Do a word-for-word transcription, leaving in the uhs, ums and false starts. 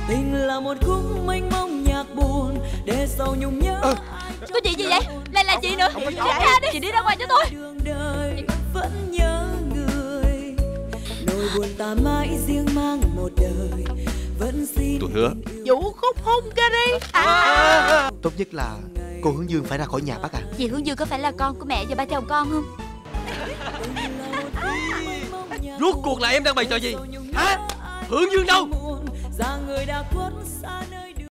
Tình là một khúc mênh mông nhạc buồn để sầu nhung nhớ. Ừ. Có chuyện gì vậy? Lại là chị nữa. Chị ra đi. Chị đi ra ngoài cho tôi. Đường đời vẫn nhớ người. Nỗi buồn ta mãi riêng mang một đời. Vẫn xin Tôi hứa. Vũ khúc Hungary. À. Tốt nhất là cô Hướng Dương phải ra khỏi nhà bác à. Chị Hướng Dương có phải là con của mẹ và ba chồng con không? Rốt cuộc là em đang bày trò gì hả? Hướng Dương đâu? Già người đã khuất xa